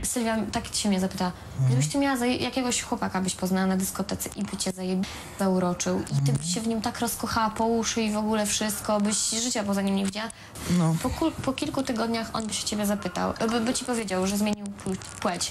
Sylwia tak się mnie zapytała, gdybyś ty miała jakiegoś chłopaka byś poznała na dyskotece i by cię zauroczył i ty byś się w nim tak rozkochała po uszy i w ogóle wszystko, byś życia poza nim nie widziała, No. po kilku tygodniach on by się ciebie zapytał, by ci powiedział, że zmienił płeć.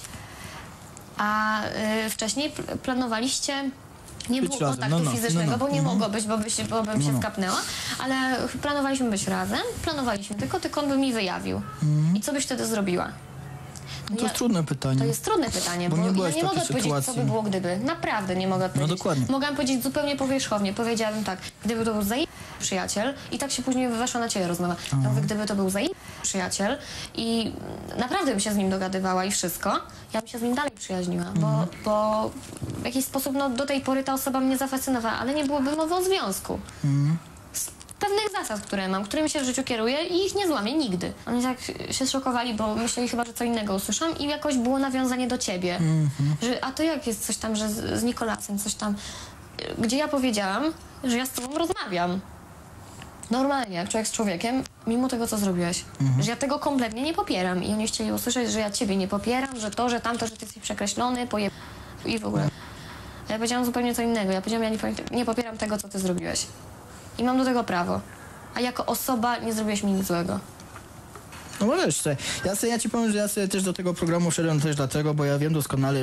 A wcześniej planowaliście... Nie było kontaktu fizycznego, bo nie mogło być, bo bym się skapnęła, ale planowaliśmy być razem, tylko on by mi wyjawił. I co byś wtedy zrobiła? No to jest trudne pytanie. To jest trudne pytanie, bo ja nie mogę odpowiedzieć, co by było gdyby. Naprawdę nie mogę odpowiedzieć. No dokładnie. Mogłam powiedzieć zupełnie powierzchownie. Powiedziałabym tak, gdyby to był przyjaciel i tak się później weszła na ciebie rozmowa. Ja mówię, gdyby to był przyjaciel i naprawdę bym się z nim dogadywała i wszystko, ja bym się z nim dalej przyjaźniła, bo w jakiś sposób do tej pory ta osoba mnie zafascynowała, ale nie byłoby mowy o związku. Z pewnych zasad, które mam, którymi się w życiu kieruję i ich nie złamię nigdy. Oni tak się szokowali, bo myśleli chyba, że co innego usłyszałam i jakoś było nawiązanie do ciebie. Że, a to jak jest coś tam, że z Nikolasem coś tam, gdzie ja powiedziałam, że ja z tobą rozmawiam. Normalnie, jak człowiek z człowiekiem, mimo tego, co zrobiłeś. Że ja tego kompletnie nie popieram. I oni chcieli usłyszeć, że ja ciebie nie popieram, że to, że tamto, że ty jesteś przekreślony, i w ogóle. Ja powiedziałam zupełnie co innego. Ja powiedziałam, ja nie popieram tego, co ty zrobiłeś. I mam do tego prawo. A jako osoba nie zrobiłeś mi nic złego. No wiesz, ja ci powiem, że ja sobie też do tego programu wszedłem też dlatego, bo ja wiem doskonale,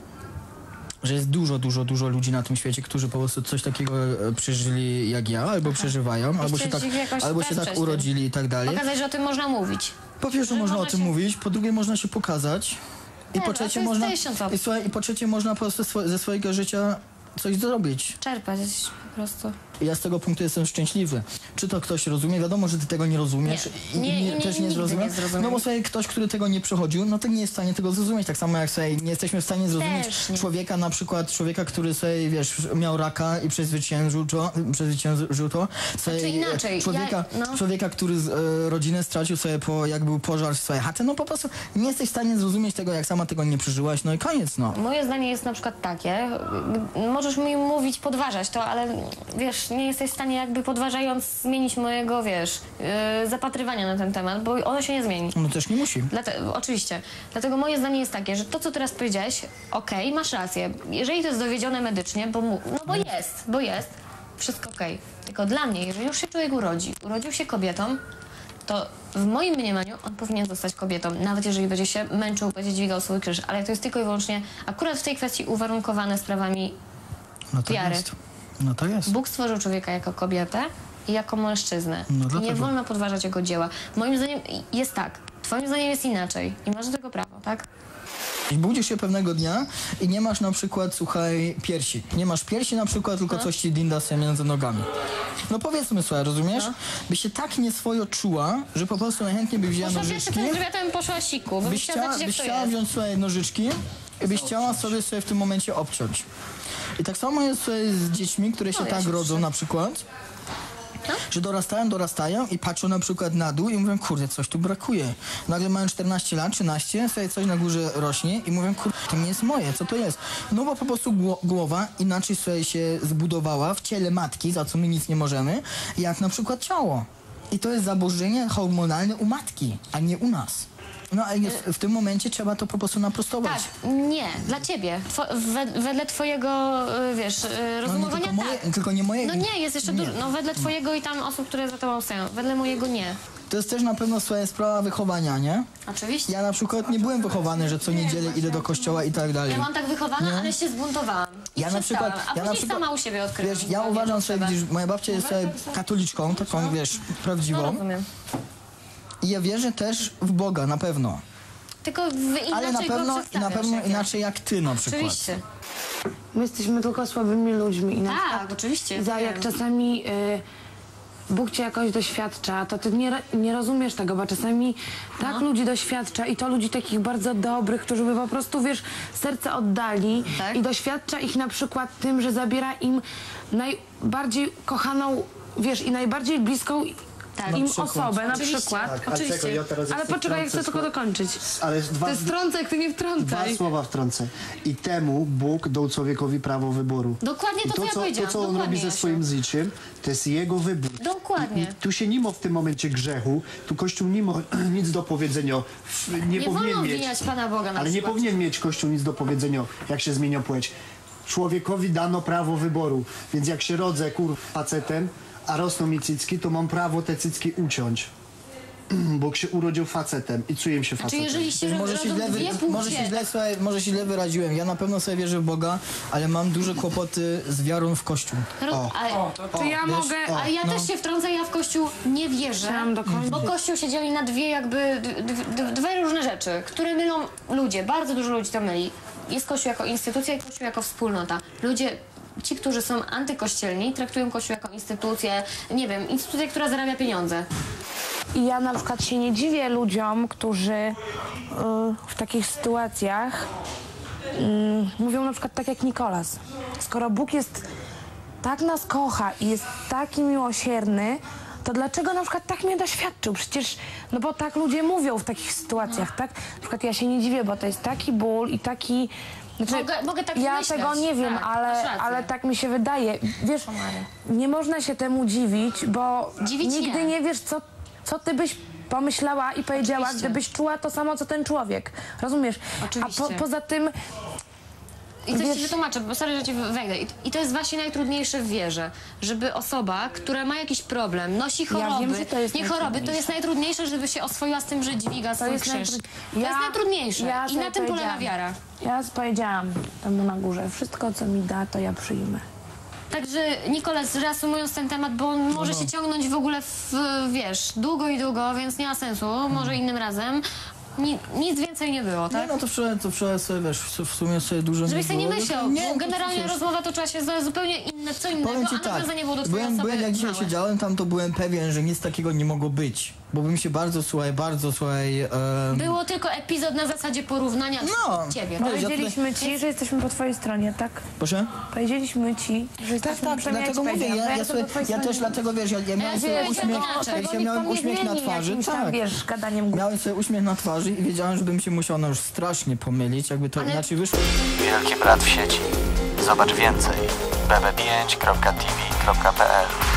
że jest dużo ludzi na tym świecie, którzy po prostu coś takiego przeżyli jak ja, albo przeżywają, albo się tak urodzili i tak dalej. Pokazać, że o tym można mówić. Po pierwsze można o tym mówić, po drugie można się pokazać i po trzecie można po trzecie można po prostu ze swojego życia coś zrobić. Czerpać po prostu. Ja z tego punktu jestem szczęśliwy. Czy to ktoś rozumie? Wiadomo, że ty tego nie rozumiesz i też nie zrozumiesz. No bo sobie ktoś, który tego nie przechodził, no to nie jest w stanie tego zrozumieć. Tak samo jak sobie nie jesteśmy w stanie zrozumieć człowieka, na przykład człowieka, który sobie, wiesz, miał raka i przezwyciężył to. Znaczy inaczej. Człowieka, który rodzinę stracił sobie jak był pożar w swojej chacie. No po prostu nie jesteś w stanie zrozumieć tego, jak sama tego nie przeżyłaś. No i koniec, no. Moje zdanie jest na przykład takie, możesz mi mówić, podważać to, ale wiesz, nie jesteś w stanie jakby podważając zmienić mojego, wiesz, zapatrywania na ten temat, bo ono się nie zmieni. No też nie musi. Oczywiście. Dlatego moje zdanie jest takie, że to, co teraz powiedziałeś, okej, masz rację. Jeżeli to jest dowiedzione medycznie, bo jest, wszystko okej. Tylko dla mnie, jeżeli już się człowiek urodził się kobietą, to w moim mniemaniu on powinien zostać kobietą, nawet jeżeli będzie się męczył, będzie dźwigał swój krzyż, ale to jest tylko i wyłącznie akurat w tej kwestii uwarunkowane sprawami wiary. No to jest. Bóg stworzył człowieka jako kobietę i jako mężczyznę. I nie wolno podważać jego dzieła. Moim zdaniem jest tak, twoim zdaniem jest inaczej i masz do tego prawo, tak? Budzisz się pewnego dnia i nie masz na przykład, słuchaj, piersi. Nie masz piersi na przykład, tylko coś ci dinda sobie między nogami. No powiedzmy, słuchaj, rozumiesz? By się tak nieswojo czuła, że po prostu najchętniej by wzięła nożyczki. Ja tam poszła siku, byś chciała wziąć swoje nożyczki i byś chciała sobie w tym momencie obciąć. I tak samo jest z dziećmi, które się tak rodzą na przykład, że dorastają i patrzą na przykład na dół i mówią, kurde, coś tu brakuje. Nagle mają 14 lat, 13, sobie coś na górze rośnie i mówią, kurde, to nie jest moje, co to jest? No bo po prostu głowa inaczej sobie się zbudowała w ciele matki, za co my nic nie możemy, jak na przykład ciało. I to jest zaburzenie hormonalne u matki, a nie u nas. No a w tym momencie trzeba to po prostu naprostować. Tak, nie, dla ciebie. Wedle twojego, wiesz, rozumowania tylko nie moje. No nie, jest jeszcze dużo. No wedle twojego i tam osób, które za tobą stoją. Wedle mojego nie. To jest też na pewno swoja sprawa wychowania, nie? Oczywiście. Ja na przykład nie byłem wychowany, że co niedzielę idę do kościoła i tak dalej. Ja mam tak wychowana, ale się zbuntowałam. Ja na przykład sama u siebie odkryłam. Wiesz, ja uważam sobie, widzisz, moja babcia jest sobie katoliczką, taką, wiesz, prawdziwą. No, rozumiem. I ja wierzę też w Boga, na pewno. Tylko inaczej ale na pewno inaczej jak ty na przykład. Oczywiście. My jesteśmy tylko słabymi ludźmi. I tak, oczywiście. Jak czasami Bóg cię jakoś doświadcza, to ty nie rozumiesz tego, bo czasami tak ludzi doświadcza i to ludzi takich bardzo dobrych, którzy by po prostu, wiesz, serce oddali i doświadcza ich na przykład tym, że zabiera im najbardziej kochaną, wiesz, i najbardziej bliską Tak. im przykład. osobę na Oczywiście. przykład. Tak, ale Oczywiście. czekaj, ja teraz Ale poczekaj, ja chcę tylko dokończyć. Ale To jest wtrącek, ty nie dwa wtrącaj. słowa wtrącę. I temu Bóg dał człowiekowi prawo wyboru. Dokładnie I to, co ja to, powiedziałam. co on Dokładnie, robi ze Jasiu. swoim życiem, to jest jego wybór. Dokładnie. I tu się nie ma w tym momencie grzechu, tu Kościół nie ma nic do powiedzenia. Nie Nie powinien wolno mieć. obwiniać Pana Boga na Ale nie przykład. powinien mieć Kościół nic do powiedzenia, jak się zmienia płeć. Człowiekowi dano prawo wyboru, więc jak się rodzę facetem, a rosną mi cycki, to mam prawo te cycki uciąć. Bo się urodził facetem i czuję się Czy facetem. jeżeli się Może się, rodzą dwie może się źle wyraziłem. Ja na pewno sobie wierzę w Boga, ale mam duże kłopoty z wiarą w Kościół. Czy ja mogę... Ale ja też się wtrącę, ja w Kościół nie wierzę, Chciałam dokończyć. bo Kościół się dzieli na dwie jakby, dwie różne rzeczy, które mylą ludzie, bardzo dużo ludzi to myli. Jest Kościół jako instytucja i Kościół jako wspólnota. Ludzie, ci, którzy są antykościelni, traktują Kościół jako instytucję, nie wiem, instytucję, która zarabia pieniądze. I ja na przykład się nie dziwię ludziom, którzy w takich sytuacjach mówią na przykład tak jak Nikolas. Skoro Bóg jest tak nas kocha i jest taki miłosierny, to dlaczego na przykład tak mnie doświadczył? Przecież, no bo tak ludzie mówią w takich sytuacjach, tak? Na przykład ja się nie dziwię, bo to jest taki ból i taki... Znaczy, Mogę tak ja myśleć. tego nie wiem, Tak, masz rację. ale tak mi się wydaje. Wiesz, nie można się temu dziwić, bo Dziwić nigdy nie. nie wiesz, co ty byś pomyślała i powiedziała, Oczywiście. gdybyś czuła to samo, co ten człowiek. Rozumiesz? Oczywiście. A poza tym... I coś Wiesz- ci wytłumaczę, bo sorry, że ci wejdę. I to jest właśnie najtrudniejsze w wierze, żeby osoba, która ma jakiś problem, nosi choroby, wiem, że to jest nie choroby, to najtrudniejsze. jest najtrudniejsze, żeby się oswoiła z tym, że dźwiga swój krzyż. To jest najtrudniejsze i sobie na tym polega powiedziałam. wiara. Ja powiedziałam temu na górze, wszystko co mi da, to ja przyjmę. Także Nikolas, reasumując ten temat, bo on może się ciągnąć w ogóle wiesz, długo i długo, więc nie ma sensu, może innym razem. Nic więcej nie było, Nie, tak? no to wczoraj sobie, wiesz, w sumie sobie dużo Żebyś sobie nie było. myślał, Nie, bo to generalnie przecież- rozmowa toczyła się za zupełnie inne, co innego, Powiem ci a tak, nawiązanie było do twojej byłem osoby jak dzisiaj małe. siedziałem tam, to byłem pewien, że nic takiego nie mogło być. Bo bym się bardzo, słuchaj, Było tylko epizod na zasadzie porównania No. ciebie. No, Tak? Powiedzieliśmy ci, że jesteśmy po twojej stronie, tak? Proszę? Powiedzieliśmy ci, że Tak, jesteśmy tak, dlatego mówię, ja też dlatego, wiesz, ja miałem sobie wiem, uśmiech, inaczej. ja miałem uśmiech na twarzy, tam, tak. wiesz, gadaniem Miałem sobie uśmiech na twarzy i wiedziałem, żebym się musiał no już strasznie pomylić, jakby to inaczej wyszło. Wielki Brat w sieci. Zobacz więcej bb5.tv.pl